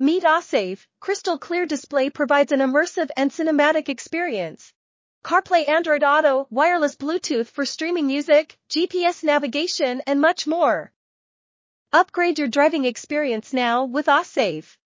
Meet AWESAFE, crystal clear display provides an immersive and cinematic experience. CarPlay, Android Auto, wireless Bluetooth for streaming music, GPS navigation and much more. Upgrade your driving experience now with AWESAFE.